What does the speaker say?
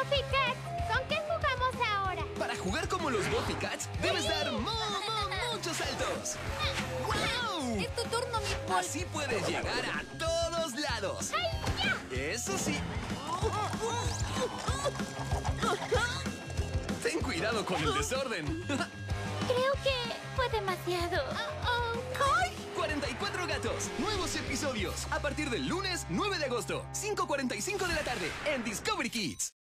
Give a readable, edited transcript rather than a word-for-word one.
Buffy Cats, ¿con qué jugamos ahora? Para jugar como los Buffy Cats, debes dar muchos saltos. ¡Wow! Es tu turno, mi Paul. Así puedes llegar a todos lados. ¡Ay, ya! Eso sí. Ten cuidado con el desorden. Creo que fue demasiado. ¡Ay! 44 gatos, nuevos episodios. A partir del lunes 9 de agosto, 5:45 de la tarde, en Discovery Kids.